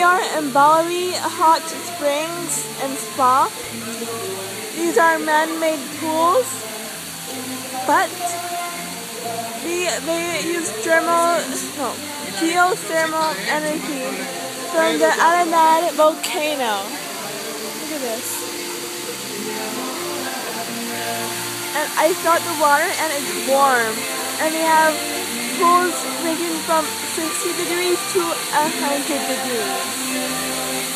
are in Bali Hot Springs and Spa. These are man-made pools, but they use geothermal energy from the Arenal Volcano. Look at this. And I start the water and it's warm. And they have pools ranging from 60 degrees to 100 degrees.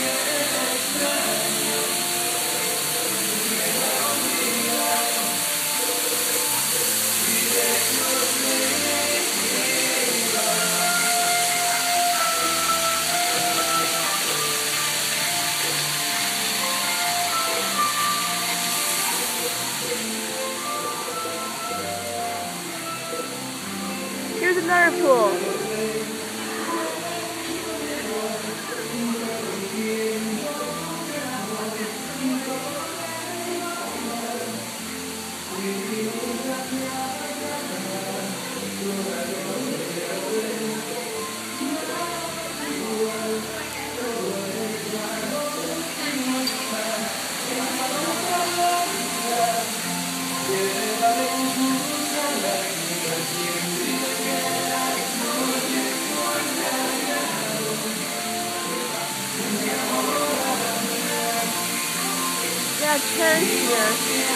Here's another pool. Yeah, chairs here.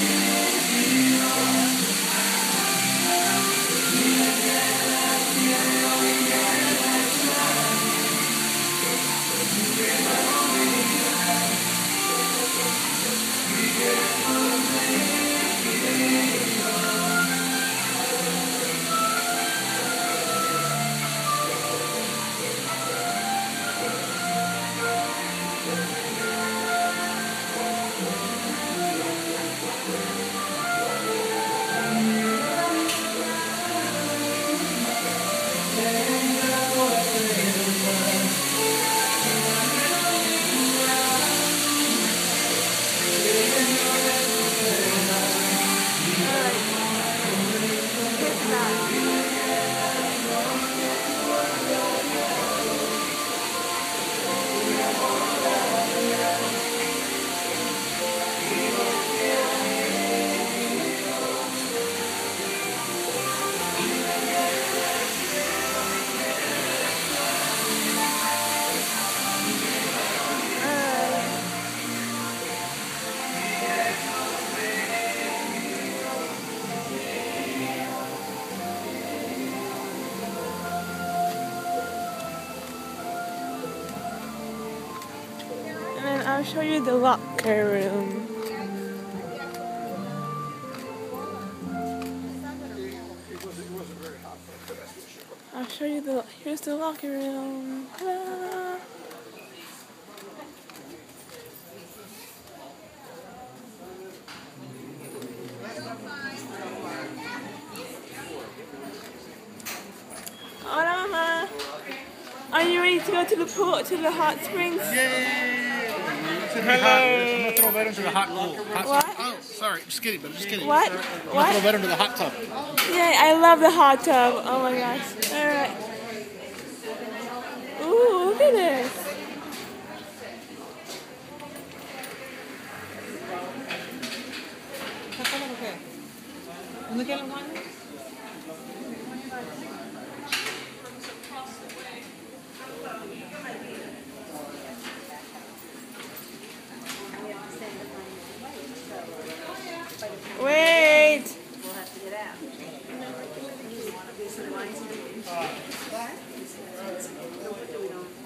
I'll show you the locker room. I'll show you here's the locker room. Ta-da! Hola, Mama. Are you ready to go to the pool, to the hot springs? Yay! I'm gonna throw that into the hot pool. What? Oh, sorry, just kidding, but just kidding. What? I'm gonna throw that into the hot tub. Yay, I love the hot tub. Oh my gosh. Alright. Ooh, look at this. Wait! We'll have to get out. You want to do some lines?